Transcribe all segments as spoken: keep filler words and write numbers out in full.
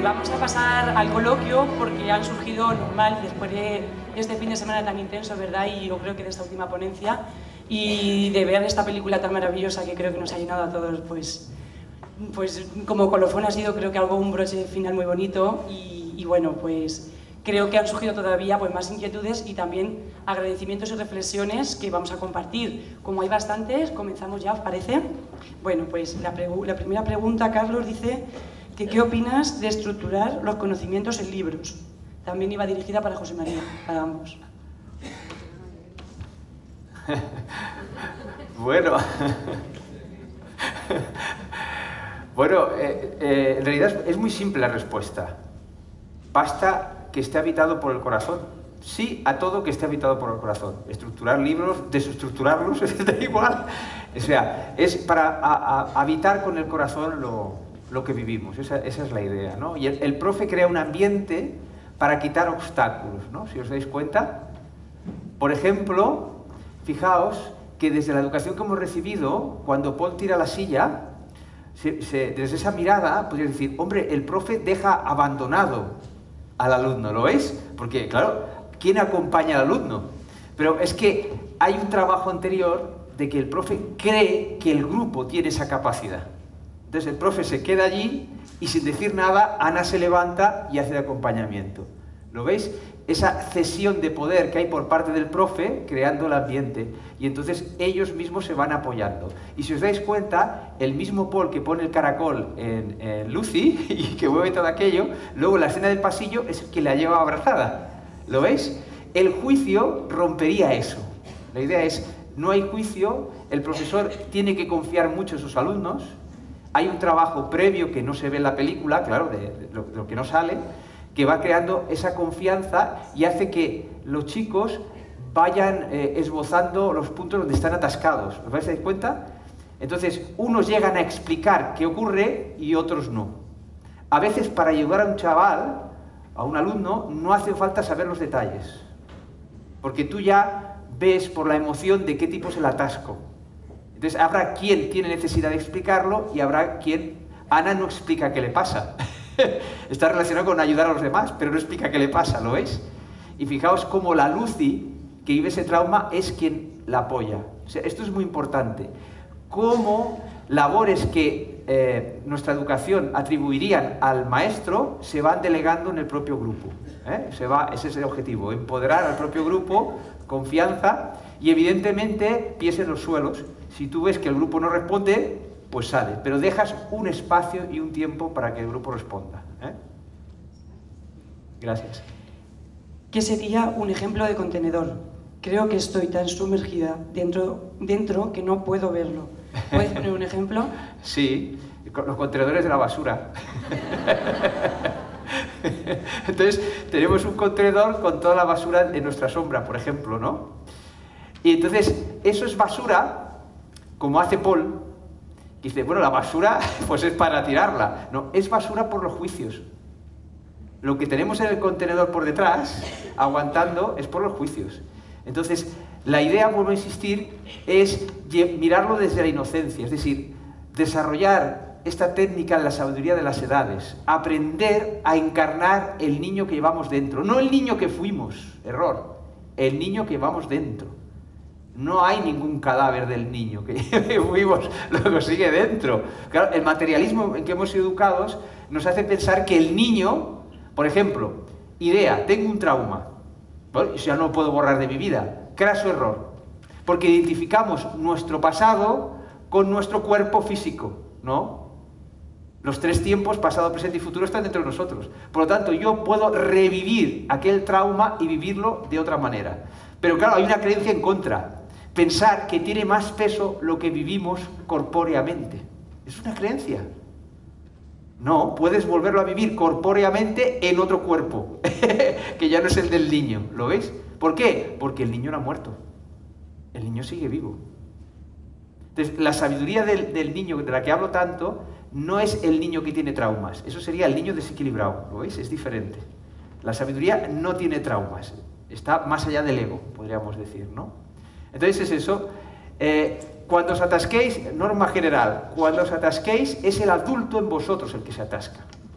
vamos a pasar al coloquio porque han surgido normal después de este fin de semana tan intenso, ¿verdad? Y yo creo que de esta última ponencia y de ver esta película tan maravillosa que creo que nos ha llenado a todos, pues, pues como colofón ha sido creo que algo, un broche final muy bonito y, y bueno, pues creo que han surgido todavía pues, más inquietudes y también agradecimientos y reflexiones que vamos a compartir. Como hay bastantes, comenzamos ya, ¿os parece? Bueno, pues la, la primera pregunta, Carlos, dice que ¿qué opinas de estructurar los conocimientos en libros? También iba dirigida para José María, para ambos. Bueno, bueno eh, eh, en realidad es muy simple la respuesta. Basta que esté habitado por el corazón. Sí a todo que esté habitado por el corazón. Estructurar libros, desestructurarlos, da igual. O sea, es para a, a, habitar con el corazón lo, lo que vivimos. Esa, esa es la idea, ¿no? Y el, el profe crea un ambiente para quitar obstáculos, ¿no? Si os dais cuenta. Por ejemplo, fijaos que desde la educación que hemos recibido, cuando Paul tira la silla, se, se, desde esa mirada, podrías decir, hombre, el profe deja abandonado al alumno, ¿lo veis? Porque, claro, ¿quién acompaña al alumno? Pero es que hay un trabajo anterior de que el profe cree que el grupo tiene esa capacidad. Entonces el profe se queda allí y sin decir nada, Ana se levanta y hace el acompañamiento. ¿Lo veis? Esa cesión de poder que hay por parte del profe creando el ambiente y entonces ellos mismos se van apoyando. Y si os dais cuenta, el mismo Paul que pone el caracol en, en Lucy y que mueve todo aquello, luego en la escena del pasillo es el que la lleva abrazada. ¿Lo veis? El juicio rompería eso. La idea es, no hay juicio, el profesor tiene que confiar mucho en sus alumnos, hay un trabajo previo que no se ve en la película, claro, de, de, lo, de lo que no sale, que va creando esa confianza y hace que los chicos vayan eh, esbozando los puntos donde están atascados. ¿Os vais a dar cuenta? Entonces, unos llegan a explicar qué ocurre y otros no. A veces, para ayudar a un chaval, a un alumno, no hace falta saber los detalles. Porque tú ya ves por la emoción de qué tipo es el atasco. Entonces, habrá quien tiene necesidad de explicarlo y habrá quien... Ana no explica qué le pasa. Está relacionado con ayudar a los demás, pero no explica qué le pasa, ¿lo veis? Y fijaos cómo la Lucy, que vive ese trauma, es quien la apoya. O sea, esto es muy importante. Cómo labores que eh, nuestra educación atribuirían al maestro se van delegando en el propio grupo. ¿eh? Se va, ese es el objetivo, empoderar al propio grupo, confianza y evidentemente pies en los suelos. Si tú ves que el grupo no responde, pues sale, pero dejas un espacio y un tiempo para que el grupo responda. ¿eh? Gracias. ¿Qué sería un ejemplo de contenedor? Creo que estoy tan sumergida dentro, dentro que no puedo verlo. ¿Puedes poner un ejemplo? Sí, los contenedores de la basura. Entonces, tenemos un contenedor con toda la basura en nuestra sombra, por ejemplo, ¿no? Y entonces, eso es basura, como hace Paul, que dice, bueno, la basura pues es para tirarla. No, es basura por los juicios. Lo que tenemos en el contenedor por detrás, aguantando, es por los juicios. Entonces, la idea, vuelvo a insistir, es mirarlo desde la inocencia, es decir, desarrollar esta técnica de la sabiduría de las edades, aprender a encarnar el niño que llevamos dentro, no el niño que fuimos, error, el niño que llevamos dentro. No hay ningún cadáver del niño que fuimos, lo sigue dentro. Claro, el materialismo en que hemos sido educados nos hace pensar que el niño, por ejemplo, idea, tengo un trauma, bueno, ya no lo puedo borrar de mi vida, craso error, porque identificamos nuestro pasado con nuestro cuerpo físico, ¿no? Los tres tiempos, pasado, presente y futuro, están dentro de nosotros. Por lo tanto, yo puedo revivir aquel trauma y vivirlo de otra manera. Pero claro, hay una creencia en contra. Pensar que tiene más peso lo que vivimos corpóreamente. Es una creencia. No, puedes volverlo a vivir corpóreamente en otro cuerpo, que ya no es el del niño. ¿Lo veis? ¿Por qué? Porque el niño no ha muerto. El niño sigue vivo. Entonces, la sabiduría del, del niño de la que hablo tanto no es el niño que tiene traumas. Eso sería el niño desequilibrado. ¿Lo veis? Es diferente. La sabiduría no tiene traumas. Está más allá del ego, podríamos decir, ¿no? Entonces es eso. Eh, cuando os atasquéis, norma general, cuando os atasquéis es el adulto en vosotros el que se atasca.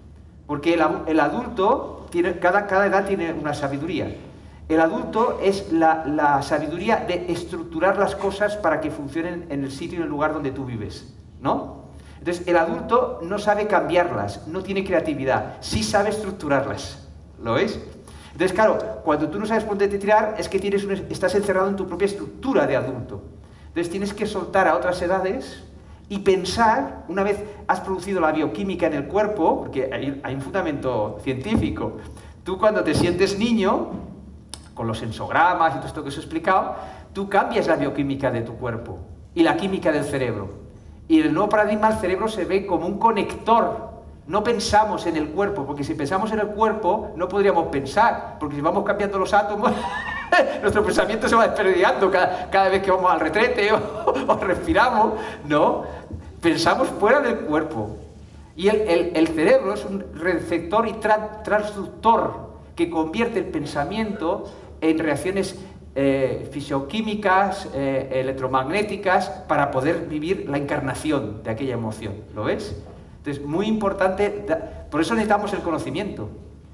Porque el, el adulto, tiene, cada, cada edad tiene una sabiduría. El adulto es la, la sabiduría de estructurar las cosas para que funcionen en el sitio y en el lugar donde tú vives, ¿no? Entonces, el adulto no sabe cambiarlas, no tiene creatividad, sí sabe estructurarlas, ¿lo veis? Entonces, claro, cuando tú no sabes por dónde tirar, es que tienes un, estás encerrado en tu propia estructura de adulto. Entonces, tienes que soltar a otras edades y pensar, una vez has producido la bioquímica en el cuerpo, porque hay, hay un fundamento científico, tú cuando te sientes niño, con los sensogramas y todo esto que os he explicado, tú cambias la bioquímica de tu cuerpo y la química del cerebro. Y en el nuevo paradigma el cerebro se ve como un conector. No pensamos en el cuerpo, porque si pensamos en el cuerpo no podríamos pensar, porque si vamos cambiando los átomos, nuestro pensamiento se va desperdigando cada, cada vez que vamos al retrete o, o respiramos, ¿no? Pensamos fuera del cuerpo. Y el, el, el cerebro es un receptor y tra transductor que convierte el pensamiento en reacciones eh, fisioquímicas, eh, electromagnéticas, para poder vivir la encarnación de aquella emoción. ¿Lo ves? Entonces, muy importante, por eso necesitamos el conocimiento.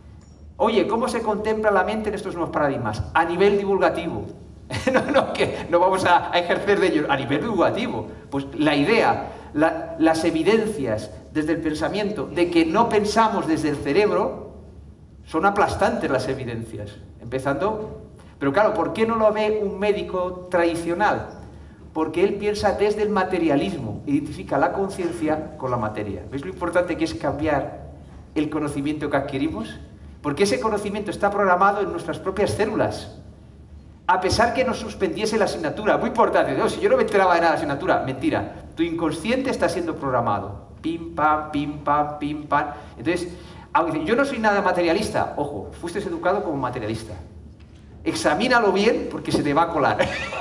Oye, ¿cómo se contempla la mente en estos nuevos paradigmas? A nivel divulgativo. no, no, que no vamos a, a ejercer de ello, a nivel divulgativo. Pues la idea, la, las evidencias desde el pensamiento de que no pensamos desde el cerebro, son aplastantes las evidencias. Empezando, pero claro, ¿por qué no lo ve un médico tradicional? Porque él piensa desde el materialismo, identifica la conciencia con la materia. ¿Veis lo importante que es cambiar el conocimiento que adquirimos? Porque ese conocimiento está programado en nuestras propias células. A pesar que nos suspendiese la asignatura, muy importante, ¿no? Si yo no me enteraba de nada de la asignatura, mentira, tu inconsciente está siendo programado. Pim, pam, pim, pam, pim, pam. Entonces, aunque yo no soy nada materialista, ojo, fuiste educado como materialista. Examínalo bien porque se te va a colar.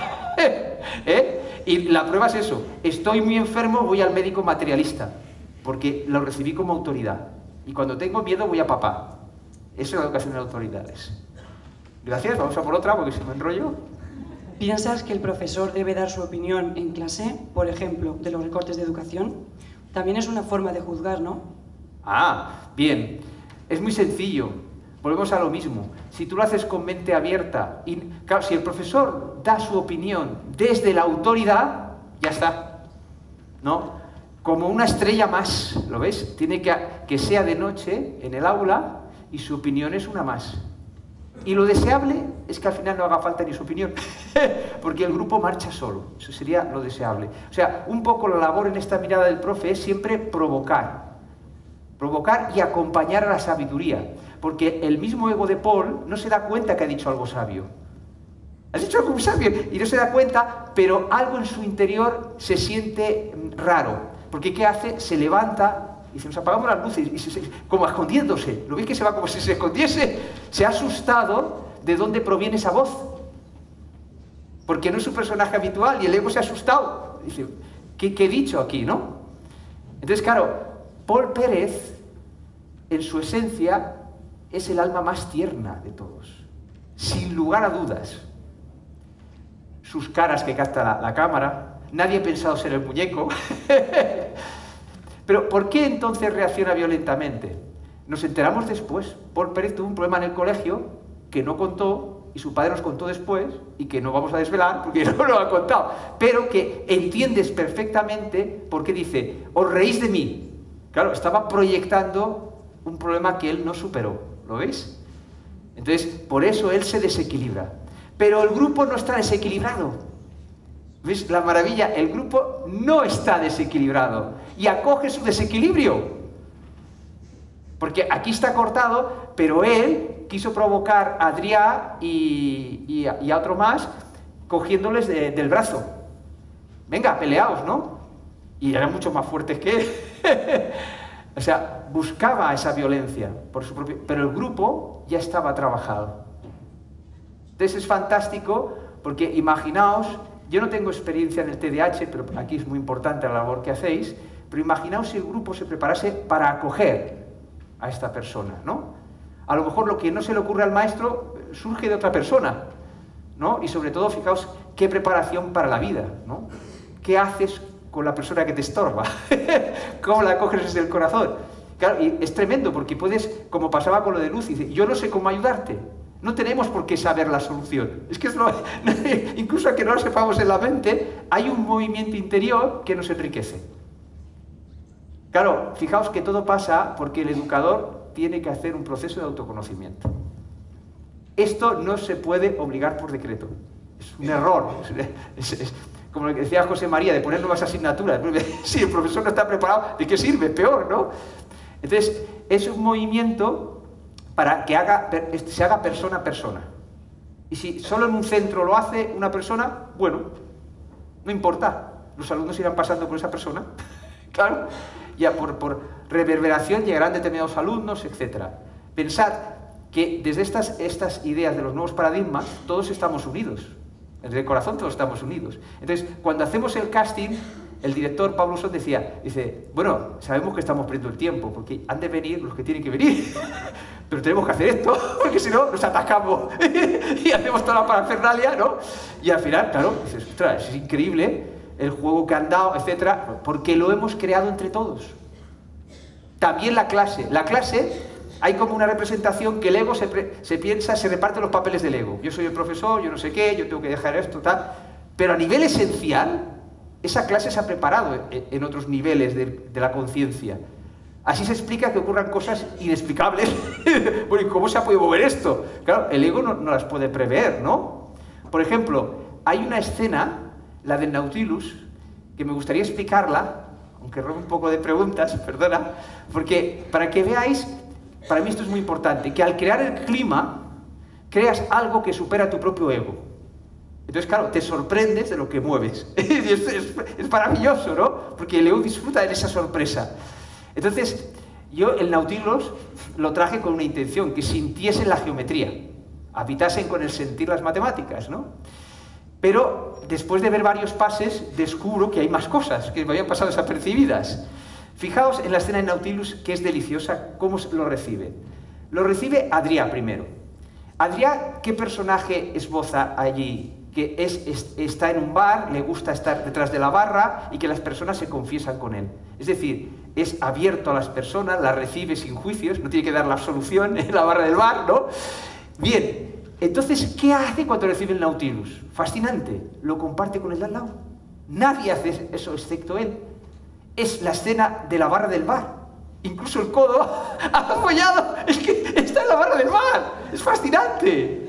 ¿Eh? Y la prueba es eso, estoy muy enfermo, voy al médico materialista, porque lo recibí como autoridad. Y cuando tengo miedo voy a papá. Eso es la educación de autoridades. Gracias, vamos a por otra porque si me enrollo. ¿Piensas que el profesor debe dar su opinión en clase, por ejemplo, de los recortes de educación? También es una forma de juzgar, ¿no? Ah, bien. Es muy sencillo. Volvemos a lo mismo. Si tú lo haces con mente abierta, y claro, si el profesor da su opinión desde la autoridad, ya está, ¿no? Como una estrella más, ¿lo ves? Tiene que, que sea de noche en el aula y su opinión es una más. Y lo deseable es que al final no haga falta ni su opinión, porque el grupo marcha solo. Eso sería lo deseable. O sea, un poco la labor en esta mirada del profe es siempre provocar. Provocar y acompañar a la sabiduría. Porque el mismo ego de Paul no se da cuenta que ha dicho algo sabio. Has dicho algo muy sabio y no se da cuenta, pero algo en su interior se siente raro. Porque ¿qué hace? Se levanta y dice, nos apagamos las luces, y se, se, como escondiéndose. ¿Lo veis que se va como si se escondiese? Se ha asustado de dónde proviene esa voz. Porque no es su personaje habitual y el ego se ha asustado. Dice, ¿qué, qué he dicho aquí, no? Entonces, claro, Paul Pérez, en su esencia, es el alma más tierna de todos, sin lugar a dudas. Sus caras que capta la, la cámara, nadie ha pensado ser el muñeco. Pero ¿por qué entonces reacciona violentamente? Nos enteramos después. Paul Pérez tuvo un problema en el colegio que no contó y su padre nos contó después y que no vamos a desvelar porque no lo ha contado, pero que entiendes perfectamente por qué dice, os reís de mí. Claro, estaba proyectando un problema que él no superó. ¿Lo veis? Entonces, por eso él se desequilibra. Pero el grupo no está desequilibrado. ¿Veis la maravilla? El grupo no está desequilibrado y acoge su desequilibrio. Porque aquí está cortado, pero él quiso provocar a Adrià y, y, a, y a otro más cogiéndoles de, del brazo. Venga, peleaos, ¿no? Y eran mucho más fuertes que él. O sea, buscaba esa violencia por su propio... Pero el grupo ya estaba trabajado. Entonces es fantástico porque imaginaos, yo no tengo experiencia en el T D A H, pero aquí es muy importante la labor que hacéis, pero imaginaos si el grupo se preparase para acoger a esta persona, ¿no? A lo mejor lo que no se le ocurre al maestro surge de otra persona, ¿no? Y sobre todo, fijaos, qué preparación para la vida, ¿no? ¿Qué haces con la persona que te estorba? ¿Cómo la coges desde el corazón? Claro, y es tremendo porque puedes, como pasaba con lo de Luz, dice, yo no sé cómo ayudarte. No tenemos por qué saber la solución. Es que es lo, incluso que no lo sepamos en la mente, hay un movimiento interior que nos enriquece. Claro, fijaos que todo pasa porque el educador tiene que hacer un proceso de autoconocimiento. Esto no se puede obligar por decreto. Es un error. Es, es, es, como lo que decía José María, de poner nuevas asignaturas. Si el profesor no está preparado, ¿de qué sirve? Peor, ¿no? Entonces, es un movimiento para que haga, se haga persona a persona. Y si solo en un centro lo hace una persona, bueno, no importa. Los alumnos irán pasando por esa persona. Claro, ya por, por reverberación llegarán determinados alumnos, etcétera. Pensad que desde estas, estas ideas de los nuevos paradigmas, todos estamos unidos. Desde el corazón todos estamos unidos. Entonces, cuando hacemos el casting, el director Pablo Son decía, dice, bueno, sabemos que estamos perdiendo el tiempo, porque han de venir los que tienen que venir, pero tenemos que hacer esto, porque si no, nos atacamos y hacemos toda la parafernalia, ¿no? Y al final, claro, dices, ostras, es increíble el juego que han dado, etcétera, porque lo hemos creado entre todos. También la clase. La clase, hay como una representación que el ego se, pre, se piensa, se reparte los papeles del ego. Yo soy el profesor, yo no sé qué, yo tengo que dejar esto, tal. Pero a nivel esencial, esa clase se ha preparado en, en otros niveles de, de la conciencia. Así se explica que ocurran cosas inexplicables. Bueno, ¿y cómo se ha podido mover esto? Claro, el ego no, no las puede prever, ¿no? Por ejemplo, hay una escena, la del Nautilus, que me gustaría explicarla, aunque robe un poco de preguntas, perdona, porque para que veáis, para mí esto es muy importante, que al crear el clima, creas algo que supera tu propio ego. Entonces, claro, te sorprendes de lo que mueves. es, es, es maravilloso, ¿no? Porque el ego disfruta de esa sorpresa. Entonces, yo el Nautilus lo traje con una intención, que sintiesen la geometría, habitasen con el sentir las matemáticas, ¿no? Pero después de ver varios pases, descubro que hay más cosas que me habían pasado desapercibidas. Fijaos en la escena de Nautilus, que es deliciosa, cómo lo recibe. Lo recibe Adrià primero. Adrià, ¿qué personaje esboza allí? Que es, es, está en un bar, le gusta estar detrás de la barra y que las personas se confiesan con él. Es decir, es abierto a las personas, las recibe sin juicios, no tiene que dar la absolución en la barra del bar, ¿no? Bien. Entonces, ¿qué hace cuando recibe el Nautilus? Fascinante, lo comparte con el de al lado. Nadie hace eso excepto él. Es la escena de la barra del bar. Incluso el codo ha apoyado, es que está en la barra del bar. Es fascinante.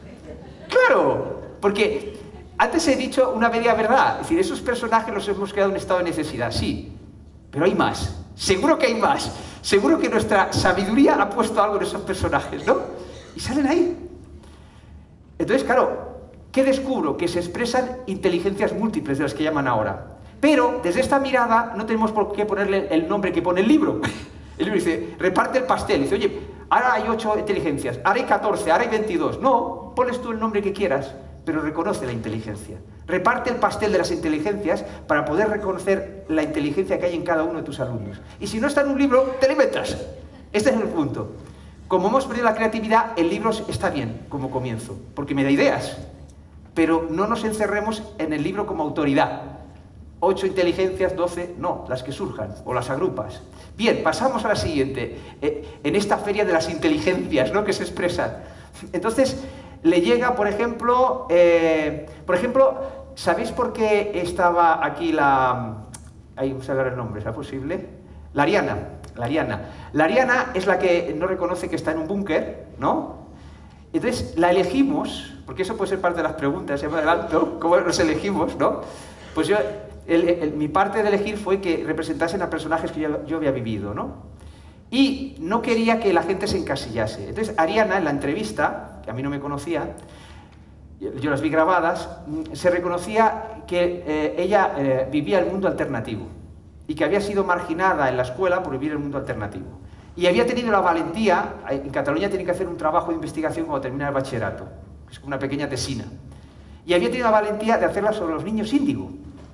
Claro, porque antes he dicho una media verdad. Es decir, esos personajes los hemos creado en estado de necesidad, sí. Pero hay más. Seguro que hay más. Seguro que nuestra sabiduría ha puesto algo en esos personajes, ¿no? Y salen ahí. Entonces, claro, ¿qué descubro? Que se expresan inteligencias múltiples de las que llaman ahora. Pero, desde esta mirada, no tenemos por qué ponerle el nombre que pone el libro. El libro dice, reparte el pastel. Dice, oye, ahora hay ocho inteligencias, ahora hay catorce, ahora hay veintidós. No, pones tú el nombre que quieras, pero reconoce la inteligencia. Reparte el pastel de las inteligencias para poder reconocer la inteligencia que hay en cada uno de tus alumnos. Y si no está en un libro, te lo inventas. Este es el punto. Como hemos perdido la creatividad, el libro está bien como comienzo, porque me da ideas. Pero no nos encerremos en el libro como autoridad. Ocho inteligencias, doce, no, las que surjan, o las agrupas. Bien, pasamos a la siguiente. Eh, en esta feria de las inteligencias, ¿no?, que se expresan. Entonces, le llega, por ejemplo, eh, por ejemplo, ¿sabéis por qué estaba aquí la... Ahí vamos a dar el nombre, ¿es posible? La Ariana. La Ariana. La Ariana es la que no reconoce que está en un búnker, ¿no? Entonces, la elegimos, porque eso puede ser parte de las preguntas, ya me adelanto, ¿cómo los elegimos, no? Pues yo, el, el, mi parte de elegir fue que representasen a personajes que yo, yo había vivido, ¿no? Y no quería que la gente se encasillase. Entonces, Ariana, en la entrevista, que a mí no me conocía, yo las vi grabadas, se reconocía que eh, ella eh, vivía el mundo alternativo y que había sido marginada en la escuela por vivir el mundo alternativo. Y había tenido la valentía, en Cataluña tienen que hacer un trabajo de investigación cuando termina el bachillerato, es como una pequeña tesina, y había tenido la valentía de hacerla sobre los niños índigo.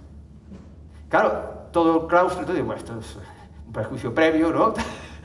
Claro, todo el claustro, todo, bueno, esto es un prejuicio previo, ¿no?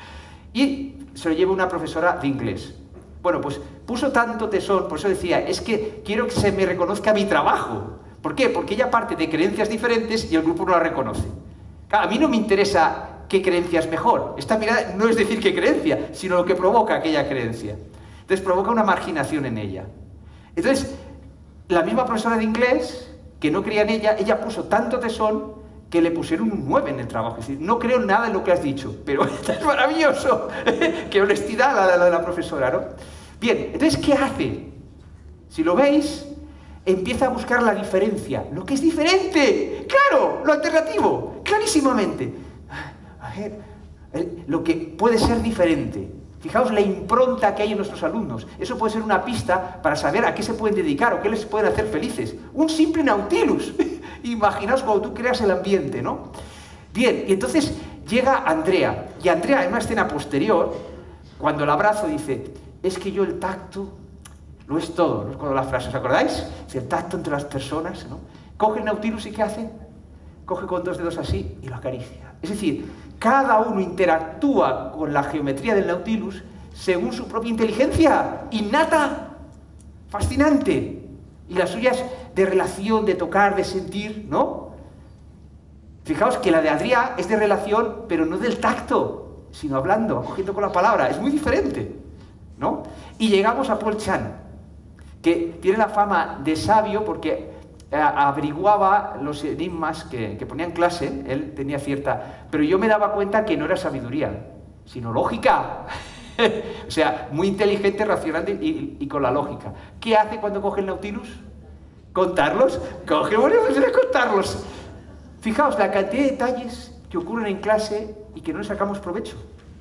Y se lo lleva una profesora de inglés. Bueno, pues puso tanto tesón, por eso decía, es que quiero que se me reconozca mi trabajo. ¿Por qué? Porque ella parte de creencias diferentes y el grupo no la reconoce. Claro, a mí no me interesa qué creencia es mejor. Esta mirada no es decir qué creencia, sino lo que provoca aquella creencia. Entonces provoca una marginación en ella. Entonces, la misma profesora de inglés, que no creía en ella, ella puso tanto tesón que le pusieron un nueve en el trabajo. Es decir, no creo en nada en lo que has dicho, pero esto es maravilloso. Qué honestidad la de la, la profesora, ¿no? Bien, entonces, ¿qué hace? Si lo veis, empieza a buscar la diferencia. Lo que es diferente, claro, lo alternativo, clarísimamente. A ver, lo que puede ser diferente. Fijaos la impronta que hay en nuestros alumnos. Eso puede ser una pista para saber a qué se pueden dedicar o qué les pueden hacer felices. Un simple Nautilus. Imaginaos cuando tú creas el ambiente, ¿no? Bien, y entonces llega Andrea. Y Andrea, en una escena posterior, cuando la abrazo, dice, es que yo el tacto lo es todo. ¿No es cuando la frase, os acordáis? Es el tacto entre las personas, ¿no? Coge el Nautilus y ¿qué hace? Coge con dos dedos así y lo acaricia. Es decir, cada uno interactúa con la geometría del Nautilus según su propia inteligencia, innata, fascinante. Y las suyas de relación, de tocar, de sentir, ¿no? Fijaos que la de Adrià es de relación, pero no del tacto, sino hablando, cogiendo con la palabra. Es muy diferente, ¿no? Y llegamos a Paul Chan, que tiene la fama de sabio porque averiguaba los enigmas que, que ponía en clase. Él tenía cierta... Pero yo me daba cuenta que no era sabiduría, sino lógica. O sea, muy inteligente, racional y, y con la lógica. ¿Qué hace cuando coge el Nautilus? ¿Contarlos? Coge, bueno, pues era contarlos. Fijaos la cantidad de detalles que ocurren en clase y que no le sacamos provecho.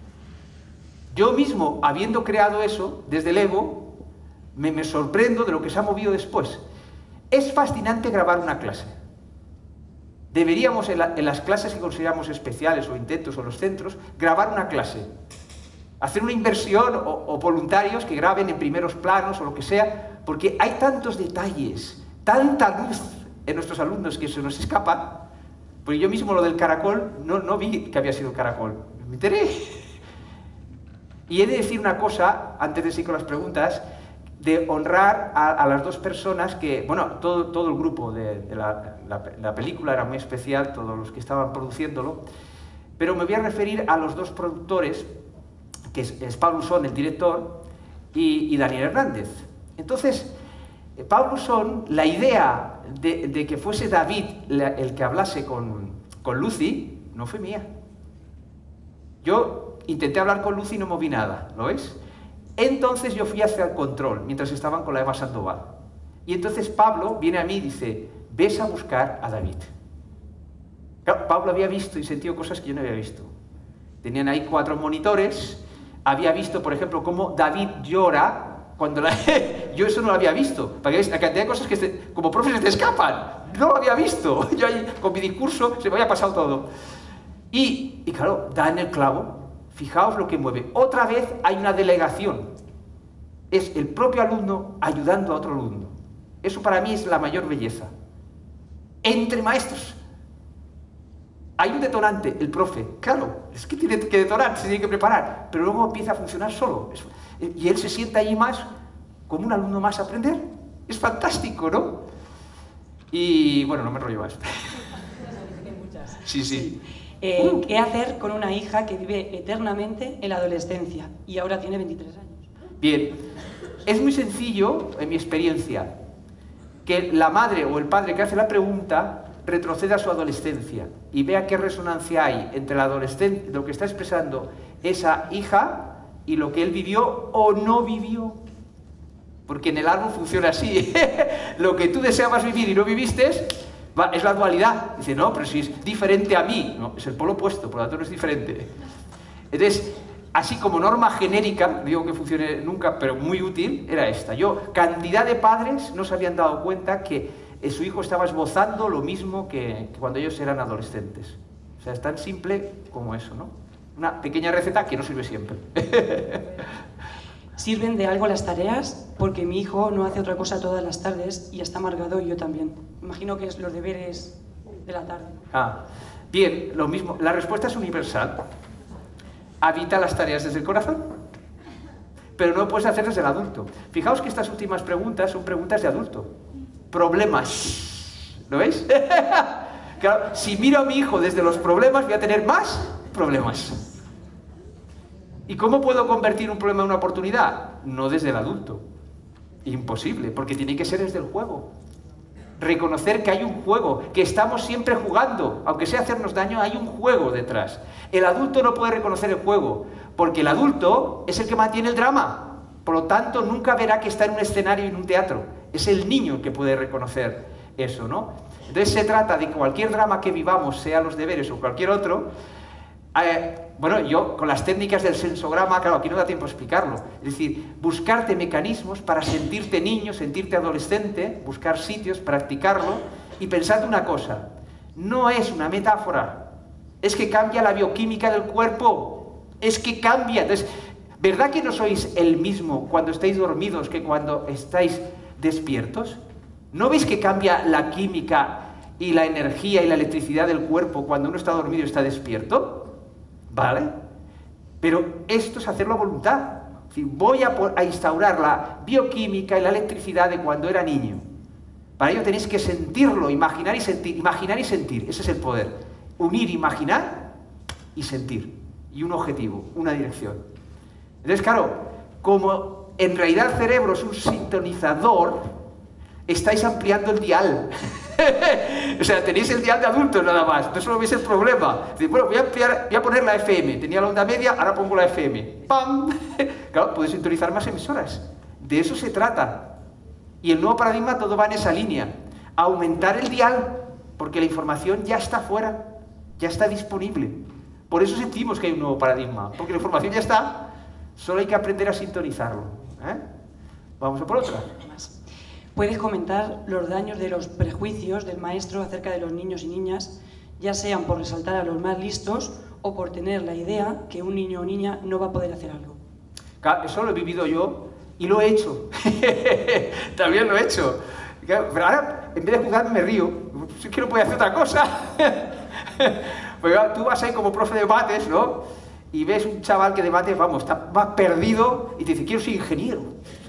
Yo mismo, habiendo creado eso, desde el ego, me, me sorprendo de lo que se ha movido después. Es fascinante grabar una clase. Deberíamos, en, la, en las clases que consideramos especiales o intentos o los centros, grabar una clase. Hacer una inversión o, o voluntarios que graben en primeros planos o lo que sea, porque hay tantos detalles, tanta luz en nuestros alumnos que se nos escapan. Porque yo mismo lo del caracol, no, no vi que había sido caracol. Me enteré. Y he de decir una cosa, antes de seguir con las preguntas, de honrar a, a las dos personas que, bueno, todo, todo el grupo de, de la, la, la película era muy especial, todos los que estaban produciéndolo, pero me voy a referir a los dos productores, que es, es Pablo Usón, el director, y, y Daniel Hernández. Entonces, eh, Pablo Usón, la idea de, de que fuese David la, el que hablase con, con Lucy, no fue mía. Yo intenté hablar con Lucy y no moví nada, ¿lo ves? Entonces yo fui hacia el control, mientras estaban con la Eva Sandoval. Y entonces Pablo viene a mí y dice, ves a buscar a David. Claro, Pablo había visto y sentido cosas que yo no había visto. Tenían ahí cuatro monitores, había visto, por ejemplo, cómo David llora cuando la... Yo eso no lo había visto. Para que veáis la cantidad de cosas que se... como profes se te escapan. No lo había visto. Yo ahí, con mi discurso, se me había pasado todo. Y, y claro, da en el clavo. Fijaos lo que mueve. Otra vez hay una delegación. Es el propio alumno ayudando a otro alumno. Eso para mí es la mayor belleza. Entre maestros. Hay un detonante, el profe. Claro, es que tiene que detonar, se tiene que preparar. Pero luego empieza a funcionar solo. Y él se sienta allí más, como un alumno más a aprender. Es fantástico, ¿no? Y bueno, no me enrollo más. Sí, sí. Eh, ¿Qué hacer con una hija que vive eternamente en la adolescencia y ahora tiene veintitrés años? Bien, es muy sencillo, en mi experiencia, que la madre o el padre que hace la pregunta retroceda a su adolescencia y vea qué resonancia hay entre la adolescencia, lo que está expresando esa hija y lo que él vivió o no vivió. Porque en el árbol funciona así. Lo que tú deseabas vivir y no viviste es la dualidad. Dice, no, pero si es diferente a mí. No, es el polo opuesto, por lo tanto no es diferente. Entonces, así como norma genérica, no digo que funcione nunca, pero muy útil, era esta. Yo, cantidad de padres no se habían dado cuenta que su hijo estaba esbozando lo mismo que, que cuando ellos eran adolescentes. O sea, es tan simple como eso, ¿no? Una pequeña receta que no sirve siempre. ¿Sirven de algo las tareas? Porque mi hijo no hace otra cosa todas las tardes y está amargado y yo también. Imagino que es los deberes de la tarde. Ah, bien, lo mismo. La respuesta es universal. Habita las tareas desde el corazón, pero no puedes hacerlas del adulto. Fijaos que estas últimas preguntas son preguntas de adulto. Problemas. ¿Lo veis? Claro, si miro a mi hijo desde los problemas, voy a tener más problemas. ¿Y cómo puedo convertir un problema en una oportunidad? No desde el adulto. Imposible, porque tiene que ser desde el juego. Reconocer que hay un juego, que estamos siempre jugando, aunque sea hacernos daño, hay un juego detrás. El adulto no puede reconocer el juego, porque el adulto es el que mantiene el drama. Por lo tanto, nunca verá que está en un escenario y en un teatro. Es el niño el que puede reconocer eso, ¿no? Entonces se trata de que cualquier drama que vivamos, sea los deberes o cualquier otro, eh, bueno, yo con las técnicas del sensograma, claro, aquí no da tiempo a explicarlo, es decir, buscarte mecanismos para sentirte niño, sentirte adolescente, buscar sitios, practicarlo y pensad una cosa, no es una metáfora, es que cambia la bioquímica del cuerpo, es que cambia. Entonces, ¿verdad que no sois el mismo cuando estáis dormidos que cuando estáis despiertos? ¿No veis que cambia la química y la energía y la electricidad del cuerpo cuando uno está dormido y está despierto? ¿Vale? Pero esto es hacerlo a voluntad. Es decir, voy a, a instaurar la bioquímica y la electricidad de cuando era niño. Para ello tenéis que sentirlo, imaginar y sentir. Imaginar y sentir, ese es el poder. Unir, imaginar y sentir. Y un objetivo, una dirección. Entonces, claro, como en realidad el cerebro es un sintonizador, estáis ampliando el dial. O sea, tenéis el dial de adultos nada más, no solo veis el problema. Dice, bueno, voy a, ampliar, voy a poner la F M, tenía la onda media, ahora pongo la F M. ¡Pam! Claro, puedes sintonizar más emisoras. De eso se trata. Y el nuevo paradigma todo va en esa línea. Aumentar el dial, porque la información ya está fuera, ya está disponible. Por eso sentimos que hay un nuevo paradigma, porque la información ya está, solo hay que aprender a sintonizarlo. ¿Eh? Vamos a por otra. ¿Puedes comentar los daños de los prejuicios del maestro acerca de los niños y niñas, ya sean por resaltar a los más listos o por tener la idea que un niño o niña no va a poder hacer algo? Eso lo he vivido yo y lo he hecho. También lo he hecho. Pero ahora, en vez de juzgarme, me río. Si es que no puedo hacer otra cosa. Pues tú vas ahí como profe de mates, ¿no? Y ves un chaval que de mates, vamos, está más perdido y te dice, quiero ser ingeniero.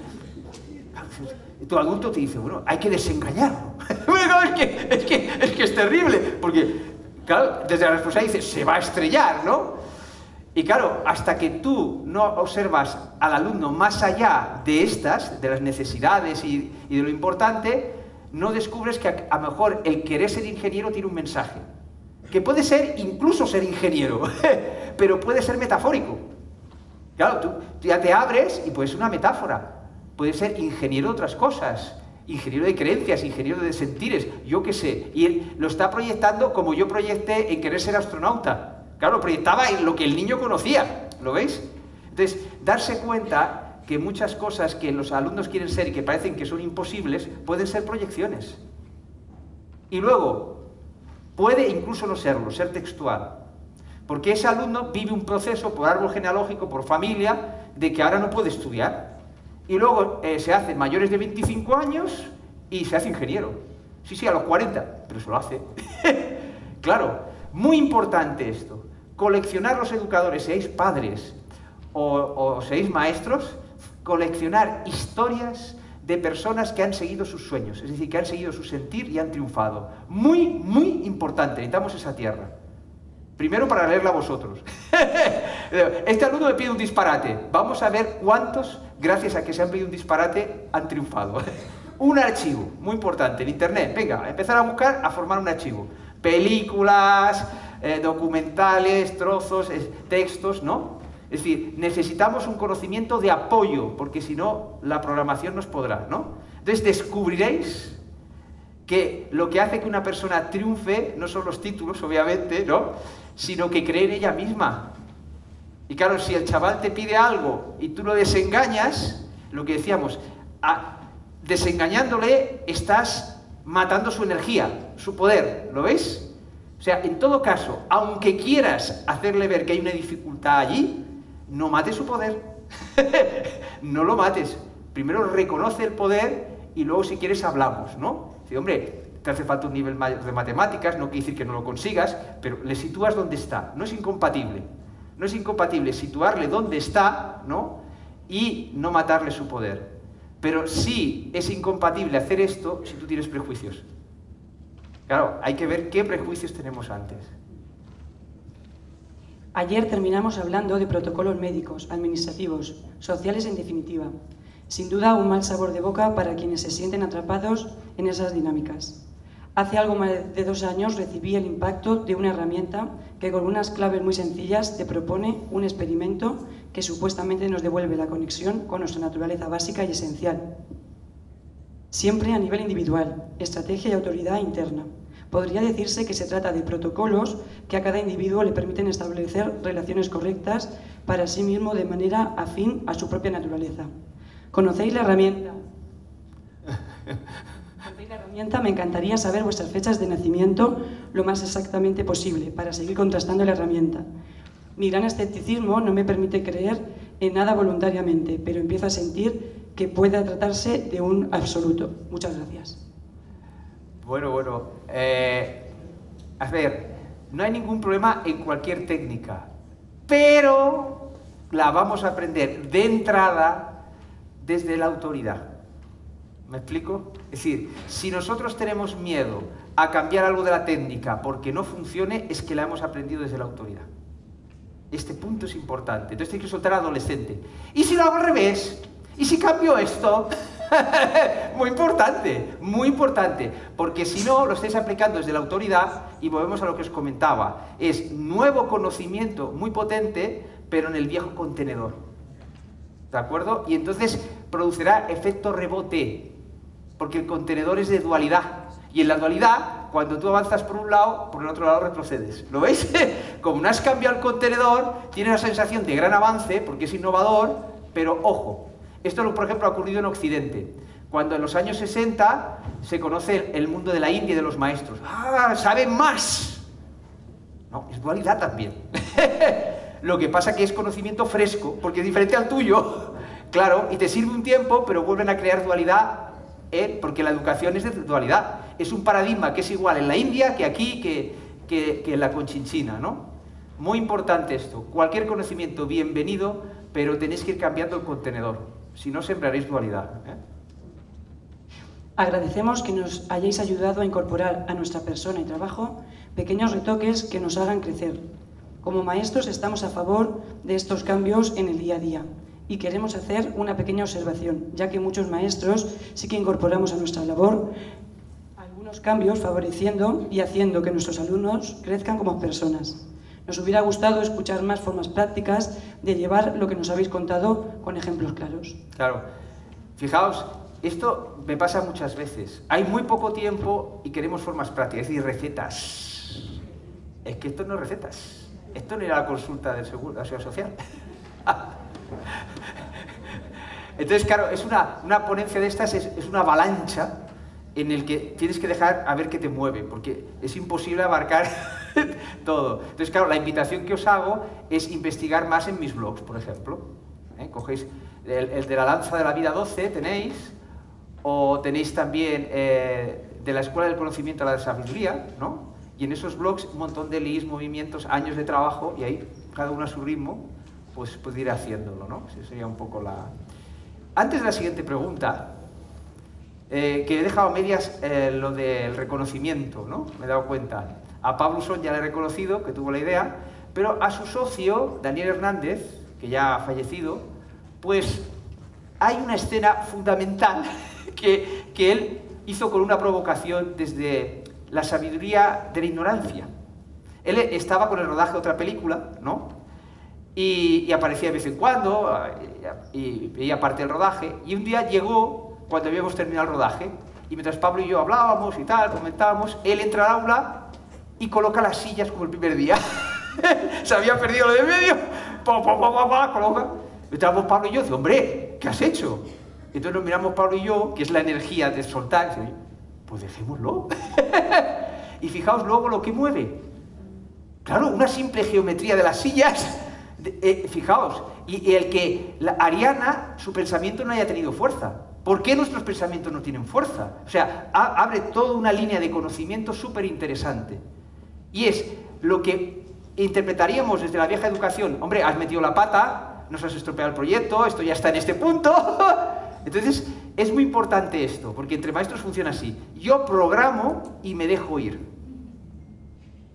Tu adulto te dice, bueno, hay que desengañarlo. Bueno, es que, es, que, es que es terrible, porque, claro, desde la responsabilidad dices, se va a estrellar, ¿no? Y claro, hasta que tú no observas al alumno más allá de estas, de las necesidades y, y de lo importante, no descubres que a, a lo mejor el querer ser ingeniero tiene un mensaje. Que puede ser incluso ser ingeniero, pero puede ser metafórico. Claro, tú, tú ya te abres y puede ser una metáfora. Puede ser ingeniero de otras cosas, ingeniero de creencias, ingeniero de sentires, yo qué sé. Y él lo está proyectando como yo proyecté en querer ser astronauta. Claro, lo proyectaba en lo que el niño conocía, ¿lo veis? Entonces, darse cuenta que muchas cosas que los alumnos quieren ser y que parecen que son imposibles, pueden ser proyecciones. Y luego, puede incluso no serlo, ser textual. Porque ese alumno vive un proceso por árbol genealógico, por familia, de que ahora no puede estudiar. Y luego eh, se hace mayores de veinticinco años y se hace ingeniero. Sí, sí, a los cuarenta, pero se lo hace. Claro, muy importante esto. Coleccionar los educadores, seáis padres o, o seáis maestros, coleccionar historias de personas que han seguido sus sueños, es decir, que han seguido su sentir y han triunfado. Muy, muy importante, necesitamos esa tierra. Primero para leerla a vosotros. Este alumno me pide un disparate. Vamos a ver cuántos, gracias a que se han pedido un disparate, han triunfado. Un archivo, muy importante, en internet. Venga, empezar a buscar, a formar un archivo. Películas, eh, documentales, trozos, eh, textos, ¿no? Es decir, necesitamos un conocimiento de apoyo, porque si no, la programación nos podrá, ¿no? Entonces descubriréis que lo que hace que una persona triunfe no son los títulos, obviamente, ¿no? Sino que cree en ella misma. Y claro, si el chaval te pide algo y tú lo desengañas, lo que decíamos, a, desengañándole estás matando su energía, su poder, ¿lo veis? O sea, en todo caso, aunque quieras hacerle ver que hay una dificultad allí, no mates su poder. No lo mates. Primero reconoce el poder y luego si quieres hablamos, ¿no? Sí, hombre, te hace falta un nivel mayor de matemáticas, no quiere decir que no lo consigas, pero le sitúas donde está, no es incompatible. No es incompatible situarle donde está, ¿no? Y no matarle su poder. Pero sí es incompatible hacer esto si tú tienes prejuicios. Claro, hay que ver qué prejuicios tenemos antes. Ayer terminamos hablando de protocolos médicos, administrativos, sociales en definitiva. Sin duda, un mal sabor de boca para quienes se sienten atrapados en esas dinámicas. Hace algo más de dos años recibí el impacto de una herramienta que con unas claves muy sencillas te propone un experimento que supuestamente nos devuelve la conexión con nuestra naturaleza básica y esencial. Siempre a nivel individual, estrategia y autoridad interna. Podría decirse que se trata de protocolos que a cada individuo le permiten establecer relaciones correctas para sí mismo de manera afín a su propia naturaleza. ¿Conocéis la herramienta? ¿Conocéis la herramienta? Me encantaría saber vuestras fechas de nacimiento lo más exactamente posible para seguir contrastando la herramienta. Mi gran escepticismo no me permite creer en nada voluntariamente, pero empiezo a sentir que pueda tratarse de un absoluto. Muchas gracias. Bueno, bueno, eh, a ver, no hay ningún problema en cualquier técnica, pero la vamos a aprender de entrada desde la autoridad. ¿Me explico? Es decir, si nosotros tenemos miedo a cambiar algo de la técnica porque no funcione, es que la hemos aprendido desde la autoridad. Este punto es importante. Entonces hay que soltar al adolescente. ¿Y si lo hago al revés? ¿Y si cambio esto? Muy importante, muy importante, porque si no lo estáis aplicando desde la autoridad, y volvemos a lo que os comentaba, es nuevo conocimiento muy potente, pero en el viejo contenedor, ¿de acuerdo? Y entonces producirá efecto rebote, porque el contenedor es de dualidad, y en la dualidad, cuando tú avanzas por un lado, por el otro lado retrocedes, ¿lo veis? Como no has cambiado el contenedor, tienes la sensación de gran avance, porque es innovador, pero ojo. Esto, por ejemplo, ha ocurrido en Occidente, cuando en los años sesenta se conoce el mundo de la India y de los maestros. ¡Ah, saben más! No, es dualidad también. Lo que pasa que es conocimiento fresco, porque es diferente al tuyo, claro, y te sirve un tiempo, pero vuelven a crear dualidad, ¿eh? Porque la educación es de dualidad. Es un paradigma que es igual en la India que aquí, que, que, que en la Conchinchina, ¿no? Muy importante esto. Cualquier conocimiento, bienvenido, pero tenéis que ir cambiando el contenedor. Si no, sembraréis dualidad, ¿eh? Agradecemos que nos hayáis ayudado a incorporar a nuestra persona y trabajo pequeños retoques que nos hagan crecer. Como maestros estamos a favor de estos cambios en el día a día y queremos hacer una pequeña observación, ya que muchos maestros sí que incorporamos a nuestra labor algunos cambios favoreciendo y haciendo que nuestros alumnos crezcan como personas. Nos hubiera gustado escuchar más formas prácticas de llevar lo que nos habéis contado con ejemplos claros. Claro. Fijaos, esto me pasa muchas veces. Hay muy poco tiempo y queremos formas prácticas, es decir, recetas. Es que esto no es recetas. Esto no era la consulta del seguro, de la seguridad social. Entonces, claro, es una, una ponencia de estas, es, es una avalancha en el que tienes que dejar a ver qué te mueve, porque es imposible abarcar todo. Entonces, claro, la invitación que os hago es investigar más en mis blogs, por ejemplo. ¿Eh? Cogéis el, el de la danza de la vida doce, tenéis, o tenéis también eh, de la escuela del conocimiento a la de sabiduría, ¿no? Y en esos blogs un montón de leads, movimientos, años de trabajo, y ahí cada uno a su ritmo, pues puede ir haciéndolo, ¿no? Esa sería un poco la... Antes de la siguiente pregunta, eh, que he dejado a medias eh, lo del reconocimiento, ¿no? Me he dado cuenta. A Pablo Son ya le he reconocido, que tuvo la idea, pero a su socio, Daniel Hernández, que ya ha fallecido, pues hay una escena fundamental que, que él hizo con una provocación desde la sabiduría de la ignorancia. Él estaba con el rodaje de otra película, ¿no? Y, y aparecía de vez en cuando, y, y veía parte del rodaje, y un día llegó, cuando habíamos terminado el rodaje, y mientras Pablo y yo hablábamos y tal, comentábamos, él entra al aula y coloca las sillas como el primer día. Se había perdido lo de medio, pa, pa, pa, pa, pa, coloca. Estábamos Pablo y yo, dice, hombre, ¿qué has hecho? Entonces nos miramos Pablo y yo, que es la energía de soltar, y dice, pues dejémoslo. Y fijaos luego lo que mueve. Claro, una simple geometría de las sillas, de, eh, fijaos, y, y el que la Ariana, su pensamiento no haya tenido fuerza. ¿Por qué nuestros pensamientos no tienen fuerza? O sea, a, abre toda una línea de conocimiento súper interesante. Y es lo que interpretaríamos desde la vieja educación. Hombre, has metido la pata, nos has estropeado el proyecto, esto ya está en este punto. Entonces, es muy importante esto, porque entre maestros funciona así. Yo programo y me dejo ir.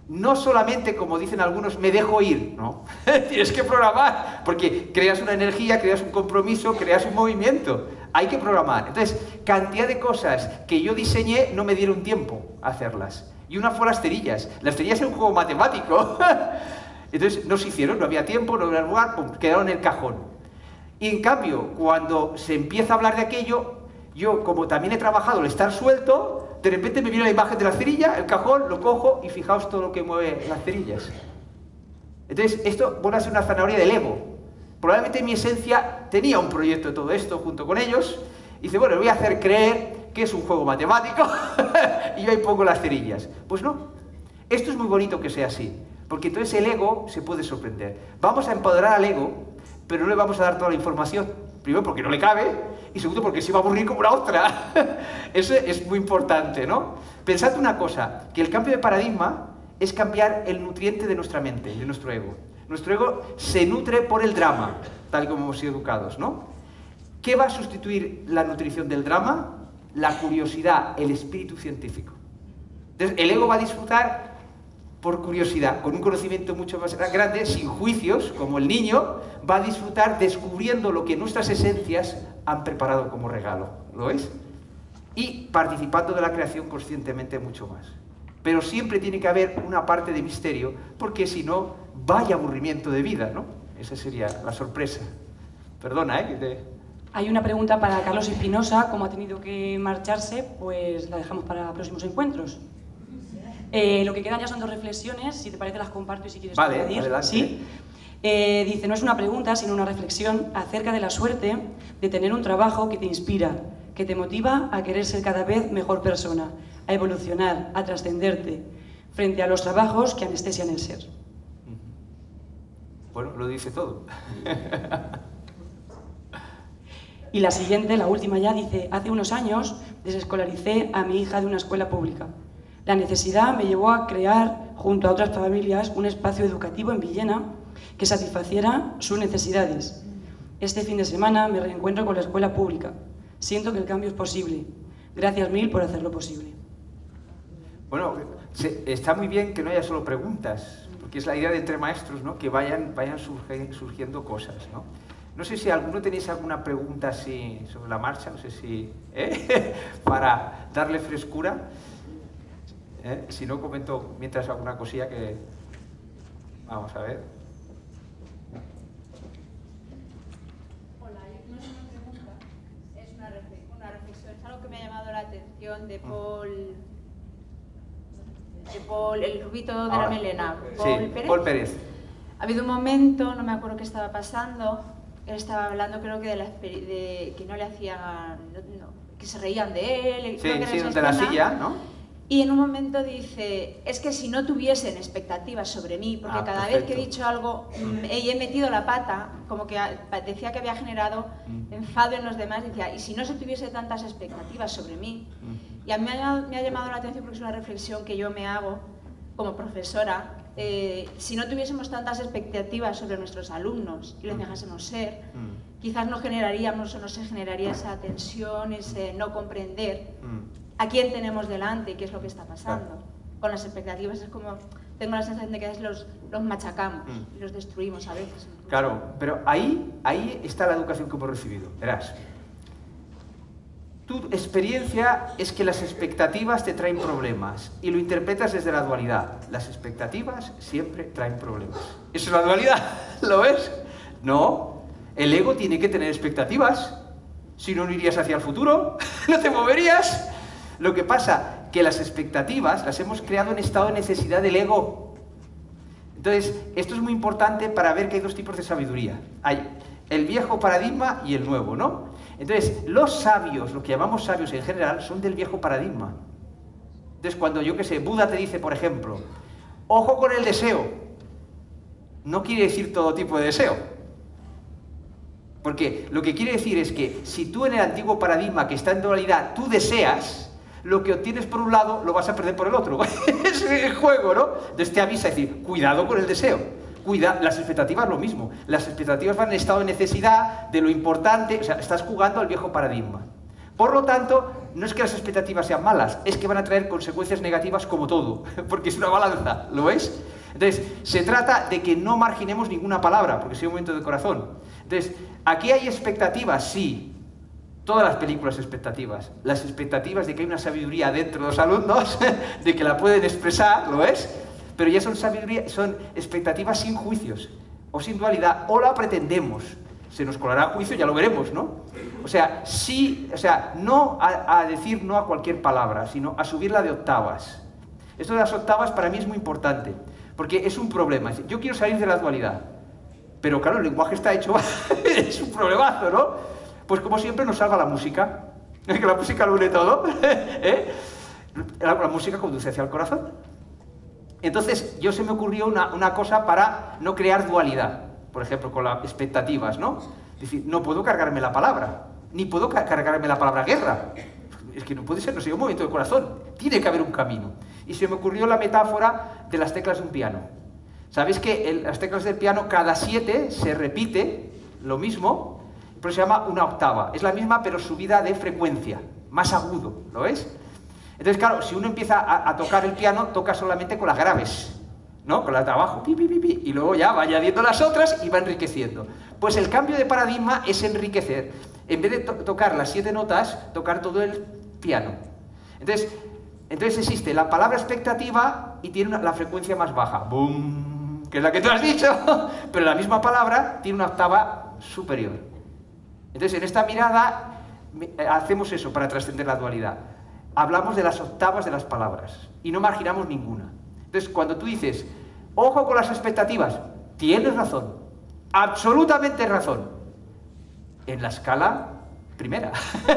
no solamente, como dicen algunos, me dejo ir, ¿no? Tienes que programar, porque creas una energía, creas un compromiso, creas un movimiento. Hay que programar. Entonces, cantidad de cosas que yo diseñé no me dieron tiempo a hacerlas. Y una fue las cerillas. Las cerillas era un juego matemático. Entonces, no se hicieron, no había tiempo, no había lugar, pum, quedaron en el cajón. Y en cambio, cuando se empieza a hablar de aquello, yo, como también he trabajado el estar suelto, de repente me viene la imagen de la cerilla, el cajón, lo cojo y fijaos todo lo que mueve las cerillas. Entonces, esto vuelve a ser una zanahoria del ego. Probablemente mi esencia tenía un proyecto de todo esto junto con ellos, y dice, bueno, le voy a hacer creer que es un juego matemático, y yo ahí pongo las cerillas. Pues no. Esto es muy bonito que sea así, porque entonces el ego se puede sorprender. Vamos a empoderar al ego, pero no le vamos a dar toda la información. Primero, porque no le cabe, y segundo, porque se va a aburrir como una ostra. Eso es muy importante, ¿no? Pensad una cosa, que el cambio de paradigma es cambiar el nutriente de nuestra mente, de nuestro ego. Nuestro ego se nutre por el drama, tal y como hemos sido educados, ¿no? ¿Qué va a sustituir la nutrición del drama? La curiosidad, el espíritu científico. Entonces, el ego va a disfrutar por curiosidad, con un conocimiento mucho más grande, sin juicios, como el niño, va a disfrutar descubriendo lo que nuestras esencias han preparado como regalo. ¿Lo veis? Y participando de la creación conscientemente mucho más. Pero siempre tiene que haber una parte de misterio, porque si no, vaya aburrimiento de vida, ¿no? Esa sería la sorpresa. Perdona, ¿eh? Te... Hay una pregunta para Carlos Espinosa. Como ha tenido que marcharse, pues la dejamos para próximos encuentros. Eh, lo que quedan ya son dos reflexiones, si te parece las comparto y si quieres vale, añadir. Adelante. ¿Sí? Eh, dice, no es una pregunta, sino una reflexión acerca de la suerte de tener un trabajo que te inspira, que te motiva a querer ser cada vez mejor persona, a evolucionar, a trascenderte, frente a los trabajos que anestesian el ser. Bueno, lo dice todo. Y la siguiente, la última ya, dice, hace unos años desescolaricé a mi hija de una escuela pública. La necesidad me llevó a crear, junto a otras familias, un espacio educativo en Villena que satisfaciera sus necesidades. Este fin de semana me reencuentro con la escuela pública. Siento que el cambio es posible. Gracias mil por hacerlo posible. Bueno, se, está muy bien que no haya solo preguntas, porque es la idea de entre maestros, ¿no? Que vayan, vayan surge, surgiendo cosas, ¿no? No sé si alguno tenéis alguna pregunta así sobre la marcha, no sé si... ¿eh? Para darle frescura. ¿Eh? Si no, comento mientras alguna cosilla que... Vamos a ver. Hola, no es una pregunta, es una, reflexión, una reflexión. Es algo que me ha llamado la atención de Paul... De Paul, el rubito de Ahora, la melena. Paul, sí, Pérez. Paul Pérez. Ha habido un momento, no me acuerdo qué estaba pasando, él estaba hablando, creo que de, la, de que no le hacían... No, no, que se reían de él. Sí, creo que sí, era de la silla, ¿no? Y en un momento dice, es que si no tuviesen expectativas sobre mí, porque ah, cada perfecto. vez que he dicho algo, mm. he metido la pata, como que decía que había generado mm. enfado en los demás, decía, y si no se tuviese tantas expectativas sobre mí, mm. y a mí me ha, me ha llamado la atención porque es una reflexión que yo me hago como profesora, eh, si no tuviésemos tantas expectativas sobre nuestros alumnos y les dejásemos ser, mm. quizás no generaríamos o no se generaría esa tensión, ese no comprender mm. a quién tenemos delante y qué es lo que está pasando. Claro. Con las expectativas es como, tengo la sensación de que a veces los, los machacamos mm. y los destruimos a veces. Incluso. Claro, pero ahí, ahí está la educación que hemos recibido. Verás, tu experiencia es que las expectativas te traen problemas y lo interpretas desde la dualidad. Las expectativas siempre traen problemas. Eso es la dualidad, ¿lo ves? No, el ego tiene que tener expectativas. Si no, no irías hacia el futuro, no te moverías. Lo que pasa que las expectativas las hemos creado en estado de necesidad del ego. Entonces, esto es muy importante para ver que hay dos tipos de sabiduría. Hay el viejo paradigma y el nuevo, ¿no? Entonces, los sabios, lo que llamamos sabios en general, son del viejo paradigma. Entonces, cuando, yo qué sé, Buda te dice, por ejemplo, ojo con el deseo, no quiere decir todo tipo de deseo. Porque lo que quiere decir es que si tú en el antiguo paradigma que está en dualidad, tú deseas, lo que obtienes por un lado lo vas a perder por el otro. Es el juego, ¿no? Entonces te avisa, es decir, cuidado con el deseo. Cuida, las expectativas lo mismo. Las expectativas van en estado de necesidad, de lo importante, o sea, estás jugando al viejo paradigma. Por lo tanto, no es que las expectativas sean malas, es que van a traer consecuencias negativas como todo, porque es una balanza, ¿lo veis? Entonces, se trata de que no marginemos ninguna palabra, porque es un momento de corazón. Entonces, ¿aquí hay expectativas? Sí. Todas las películas expectativas. Las expectativas de que hay una sabiduría dentro de los alumnos, de que la pueden expresar, ¿lo ves? Pero ya son, sabiduría, son expectativas sin juicios, o sin dualidad, o la pretendemos. Se nos colará juicio, ya lo veremos, ¿no? O sea, sí, o sea, no a, a decir no a cualquier palabra, sino a subirla de octavas. Esto de las octavas para mí es muy importante, porque es un problema. Yo quiero salir de la dualidad, pero claro, el lenguaje está hecho, es un problemazo, ¿no? Pues como siempre nos salva la música, que la música lo une todo, ¿eh? la, la música conduce hacia el corazón. Entonces, yo se me ocurrió una, una cosa para no crear dualidad. Por ejemplo, con las expectativas, ¿no? Es decir, no puedo cargarme la palabra, ni puedo ca cargarme la palabra guerra. Es que no puede ser, no sé, un movimiento de corazón. Tiene que haber un camino. Y se me ocurrió la metáfora de las teclas de un piano. ¿Sabéis que en las teclas del piano cada siete se repite lo mismo? Pero se llama una octava. Es la misma, pero subida de frecuencia, más agudo, ¿lo veis? Entonces, claro, si uno empieza a, a tocar el piano, toca solamente con las graves, ¿no? Con las de abajo, pi, pi, pi, pi, y luego ya va añadiendo las otras y va enriqueciendo. Pues el cambio de paradigma es enriquecer. En vez de to tocar las siete notas, tocar todo el piano. Entonces, entonces existe la palabra expectativa y tiene una, la frecuencia más baja, boom, que es la que tú has dicho, pero la misma palabra tiene una octava superior. Entonces, en esta mirada hacemos eso para trascender la dualidad. Hablamos de las octavas de las palabras y no marginamos ninguna. Entonces, cuando tú dices, ojo con las expectativas, tienes razón, absolutamente razón, en la escala primera.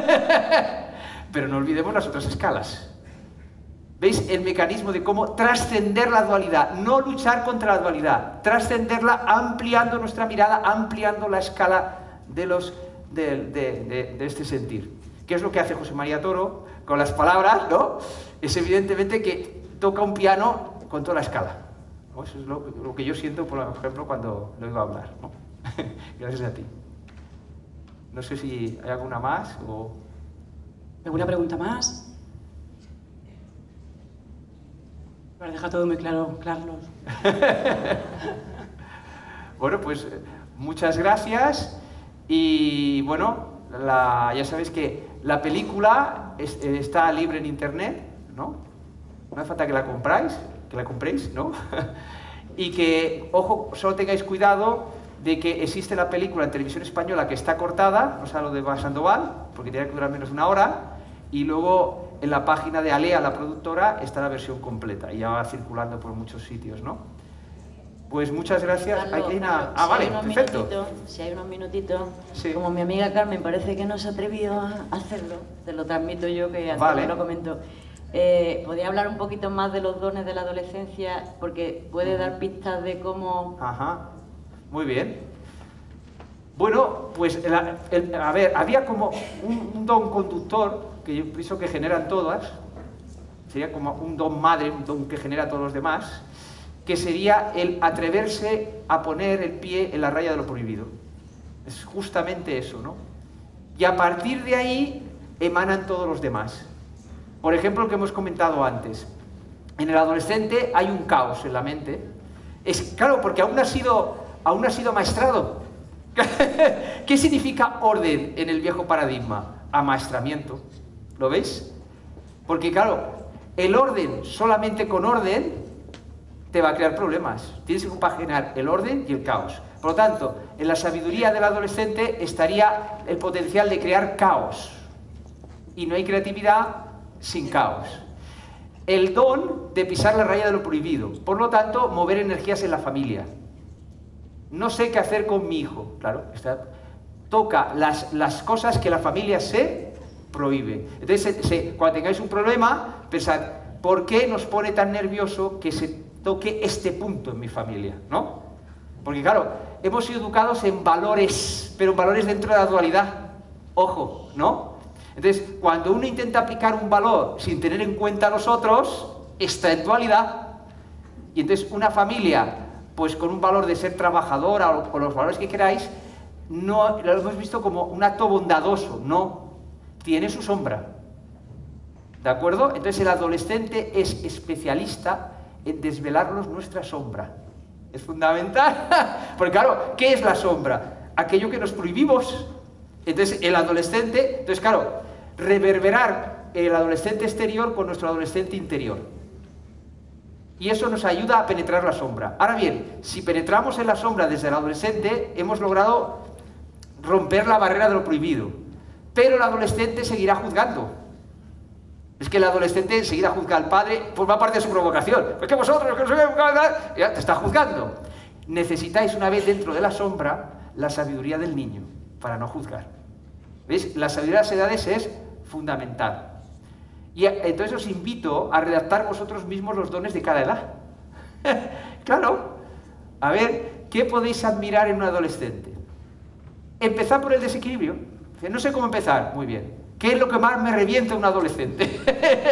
Pero no olvidemos las otras escalas. ¿Veis el mecanismo de cómo trascender la dualidad? No luchar contra la dualidad, trascenderla ampliando nuestra mirada, ampliando la escala de, los, de, de, de, de este sentir. ¿Qué es lo que hace José María Toro con las palabras? ¿No? Es evidentemente que toca un piano con toda la escala. ¿No? Eso es lo, lo que yo siento, por ejemplo, cuando lo oigo hablar, ¿no? Gracias a ti. No sé si hay alguna más o... ¿Alguna pregunta más? Para dejar todo muy claro, Carlos. Bueno, pues muchas gracias y bueno, la, ya sabéis que la película es, está libre en internet, ¿no? No hace falta que la compráis, que la compréis, ¿no? Y que, ojo, solo tengáis cuidado de que existe la película en televisión española que está cortada, no sé lo de Sandoval, porque tiene que durar menos de una hora, y luego en la página de Alea, la productora, está la versión completa, y ya va circulando por muchos sitios, ¿no? Pues muchas gracias. Carlos, hay una... Carlos, Ah, si vale, hay unos perfecto. minutitos, si hay unos minutitos, Sí. como mi amiga Carmen parece que no se ha atrevido a hacerlo, te lo transmito yo, que antes Vale. lo comento. Eh, ¿Podría hablar un poquito más de los dones de la adolescencia? Porque puede dar pistas de cómo... Ajá, muy bien. Bueno, pues, el, el, a ver, había como un, un don conductor, que yo pienso que generan todas, sería como un don madre, un don que genera a todos los demás, que sería el atreverse a poner el pie en la raya de lo prohibido. Es justamente eso, ¿no? Y a partir de ahí emanan todos los demás. Por ejemplo, lo que hemos comentado antes. En el adolescente hay un caos en la mente. Es claro, porque aún no ha sido, aún no ha sido maestrado. ¿Qué significa orden en el viejo paradigma? Amaestramiento. ¿Lo veis? Porque claro, el orden solamente con orden te va a crear problemas. Tienes que compaginar el orden y el caos. Por lo tanto, en la sabiduría del adolescente estaría el potencial de crear caos. Y no hay creatividad sin caos. El don de pisar la raya de lo prohibido. Por lo tanto, mover energías en la familia. No sé qué hacer con mi hijo. Claro, está, toca las, las cosas que la familia se prohíbe. Entonces, se, se, cuando tengáis un problema, pensad, ¿por qué nos pone tan nervioso que se toque este punto en mi familia? ¿No? Porque claro, hemos sido educados en valores, pero valores dentro de la dualidad. Ojo, ¿no? Entonces, cuando uno intenta aplicar un valor sin tener en cuenta a los otros, está en dualidad. Y entonces una familia, pues con un valor de ser trabajadora o con los valores que queráis, no lo hemos visto como un acto bondadoso, no. tiene su sombra. ¿De acuerdo? Entonces el adolescente es especialista en desvelarnos nuestra sombra. Es fundamental. Porque claro, ¿qué es la sombra? Aquello que nos prohibimos. Entonces el adolescente, entonces claro, reverberar el adolescente exterior con nuestro adolescente interior. Y eso nos ayuda a penetrar la sombra. Ahora bien, si penetramos en la sombra desde el adolescente, hemos logrado romper la barrera de lo prohibido. Pero el adolescente seguirá juzgando. Es que el adolescente enseguida juzga al padre, forma parte de su provocación. Pues que vosotros, que no sé qué, ya te está juzgando. Necesitáis, una vez dentro de la sombra, la sabiduría del niño, para no juzgar. ¿Veis? La sabiduría de las edades es fundamental. Y entonces os invito a redactar vosotros mismos los dones de cada edad. Claro. A ver, ¿qué podéis admirar en un adolescente? Empezad por el desequilibrio. No sé cómo empezar. Muy bien. ¿Qué es lo que más me revienta un adolescente?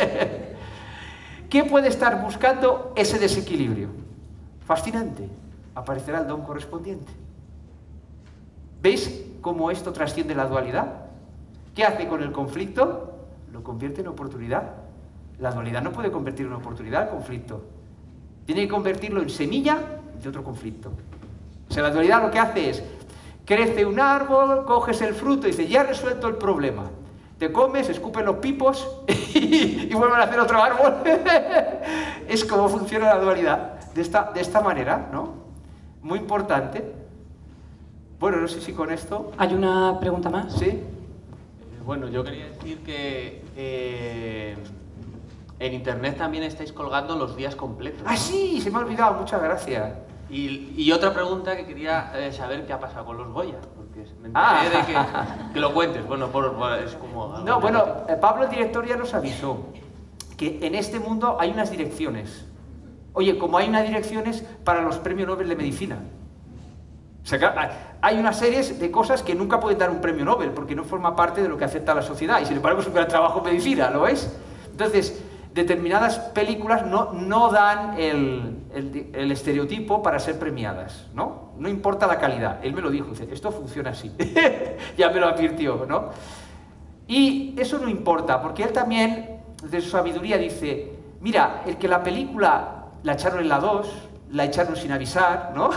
¿Qué puede estar buscando ese desequilibrio? Fascinante. Aparecerá el don correspondiente. ¿Veis cómo esto trasciende la dualidad? ¿Qué hace con el conflicto? Lo convierte en oportunidad. La dualidad no puede convertir en oportunidad el conflicto. Tiene que convertirlo en semilla de otro conflicto. O sea, la dualidad lo que hace es, crece un árbol, coges el fruto y dices, ya he resuelto el problema. Te comes, escupen los pipos y, y vuelven a hacer otro árbol. Es como funciona la dualidad, de esta, de esta manera, ¿no? Muy importante. Bueno, no sé si con esto... ¿Hay una pregunta más? ¿Sí? Eh, bueno, yo quería decir que eh, en internet también estáis colgando los días completos, ¿no? ¡Ah, sí! Se me ha olvidado, muchas gracias. Y, y otra pregunta que quería eh, saber qué ha pasado con los Goya, porque me enteré Ah. de que, que lo cuentes, bueno, por, por- es como... algo No, bueno, negativo. eh, Pablo, el director, ya nos avisó que en este mundo hay unas direcciones. Oye, como hay unas direcciones para los premios Nobel de Medicina. O sea, que hay- hay unas series de cosas que nunca pueden dar un premio Nobel, porque no forma parte de lo que acepta la sociedad, y sin embargo es un gran trabajo en medicina, ¿lo veis? Entonces, determinadas películas no, no dan el, el- el estereotipo para ser premiadas, ¿no? No importa la calidad. Él me lo dijo, dice, esto funciona así. Ya me lo advirtió, ¿no? Y eso no importa, porque él también, desde su sabiduría, dice, mira, el que la película la echaron en la dos, la echaron sin avisar, ¿no?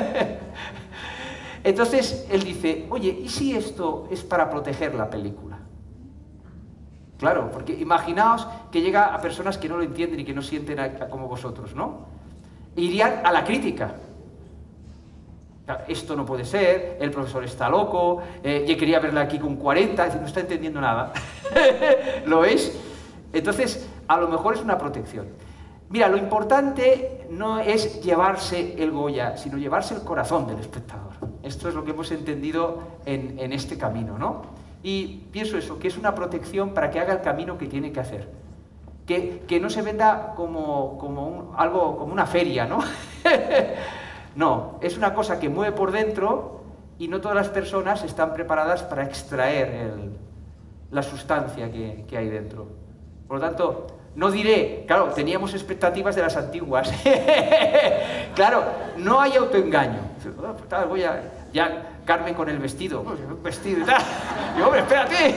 Entonces, él dice, oye, ¿y si esto es para proteger la película? Claro, porque imaginaos que llega a personas que no lo entienden y que no sienten a- a como vosotros, ¿no? E irían a la crítica. Claro, esto no puede ser, el profesor está loco, eh, yo quería verla aquí con cuarenta, dice, no está entendiendo nada. ¿Lo veis? Entonces, a lo mejor es una protección. Mira, lo importante no es llevarse el Goya, sino llevarse el corazón del espectador. Esto es lo que hemos entendido en, en este camino, ¿no? Y pienso eso, que es una protección para que haga el camino que tiene que hacer. Que, que no se venda como, como un- algo, como una feria, ¿no? No, es una cosa que mueve por dentro y no todas las personas están preparadas para extraer el- la sustancia que, que hay dentro. Por lo tanto, no diré, claro, teníamos expectativas de las antiguas. Claro, no hay autoengaño. Oh, pues tal, voy a... Ya Carmen con el vestido, pues, un vestido y tal. Y hombre, espérate.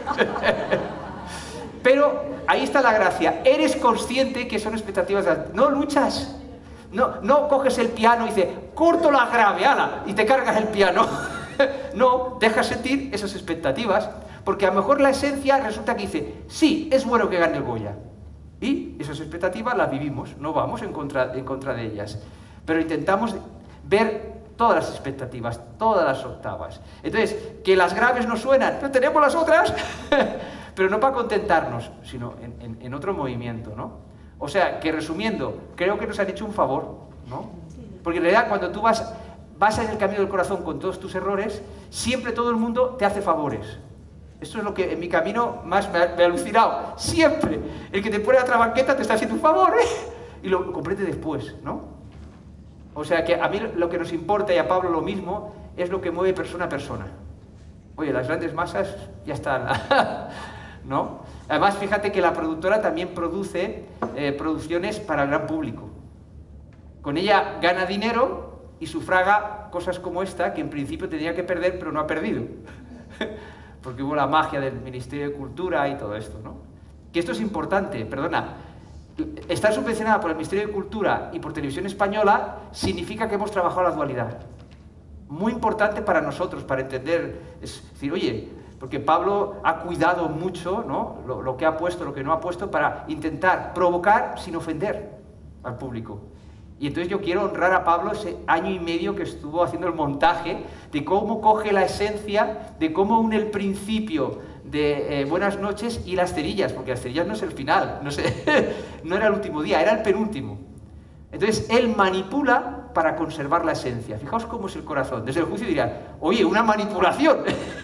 Pero ahí está la gracia. Eres consciente que son expectativas de las... No luchas. No, no coges el piano y dices, corto la grave, ala, y te cargas el piano. No, dejas sentir esas expectativas, porque a lo mejor la esencia resulta que dice, sí, es bueno que gane el Goya. Y esas expectativas las vivimos, no vamos en contra, en contra de ellas. Pero intentamos ver todas las expectativas, todas las octavas. Entonces, que las graves no suenan, pero tenemos las otras, pero no para contentarnos, sino en, en, en otro movimiento, ¿no? O sea, que resumiendo, creo que nos han hecho un favor, ¿no? Porque en realidad cuando tú vas, vas en el camino del corazón con todos tus errores, siempre todo el mundo te hace favores. Esto es lo que en mi camino más me ha, me ha alucinado. Siempre el que te pone a otra banqueta te está haciendo un favor, ¿eh? Y lo, lo comprende después, ¿no? O sea que a mí lo que nos importa, y a Pablo lo mismo, es lo que mueve persona a persona. Oye, las grandes masas ya están, ¿no? Además, fíjate que la productora también produce eh, producciones para el gran público. Con ella gana dinero y sufraga cosas como esta, que en principio tenía que perder, pero no ha perdido. porque hubo la magia del Ministerio de Cultura y todo esto, ¿no? Que esto es importante, perdona. Estar subvencionada por el Ministerio de Cultura y por Televisión Española significa que hemos trabajado la dualidad. Muy importante para nosotros, para entender, es decir, oye, porque Pablo ha cuidado mucho, ¿no?, lo, lo que ha puesto, lo que no ha puesto, para intentar provocar sin ofender al público. Y entonces yo quiero honrar a Pablo ese año y medio que estuvo haciendo el montaje de cómo coge la esencia, de cómo une el principio de eh, Buenas noches y las cerillas, porque las cerillas no es el final, no, sé, no era el último día, era el penúltimo. Entonces él manipula para conservar la esencia. Fijaos cómo es el corazón. Desde el juicio dirían, oye, una manipulación.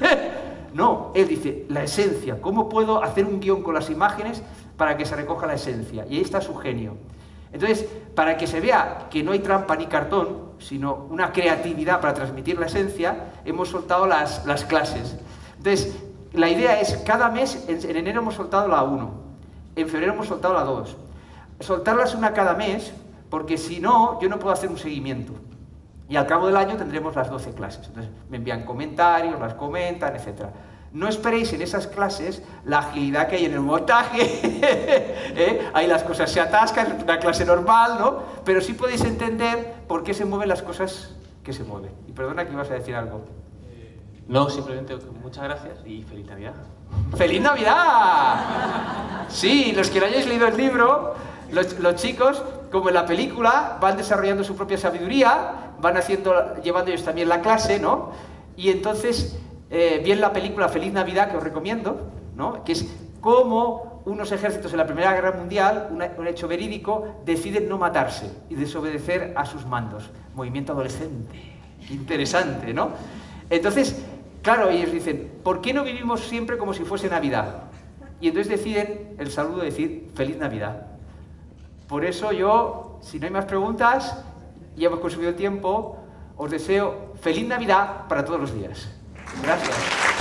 No, él dice, la esencia, ¿cómo puedo hacer un guión con las imágenes para que se recoja la esencia? Y ahí está su genio. Entonces, para que se vea que no hay trampa ni cartón, sino una creatividad para transmitir la esencia, hemos soltado las, las clases. Entonces, la idea es, cada mes, en, en enero hemos soltado la uno, en febrero hemos soltado la dos. Soltarlas una cada mes, porque si no, yo no puedo hacer un seguimiento. Y al cabo del año tendremos las doce clases. Entonces, me envían comentarios, las comentan, etcétera. No esperéis en esas clases la agilidad que hay en el montaje, ¿eh? Ahí las cosas se atascan, es una clase normal, ¿no? Pero sí podéis entender por qué se mueven las cosas que se mueven. Y perdona que ibas a decir algo. No, simplemente muchas gracias y feliz Navidad. ¡Feliz Navidad! Sí, los que no hayáis leído el libro, los, los chicos, como en la película, van desarrollando su propia sabiduría, van haciendo, llevando ellos también la clase, ¿no? Y entonces... Eh, bien la película Feliz Navidad, que os recomiendo, ¿no?, que es cómo unos ejércitos en la Primera Guerra Mundial, una, un hecho verídico, deciden no matarse y desobedecer a sus mandos. Movimiento adolescente, interesante, ¿no? Entonces, claro, ellos dicen, ¿por qué no vivimos siempre como si fuese Navidad? Y entonces deciden el saludo decir Feliz Navidad. Por eso yo, si no hay más preguntas, ya hemos consumido el tiempo, os deseo Feliz Navidad para todos los días. Gracias.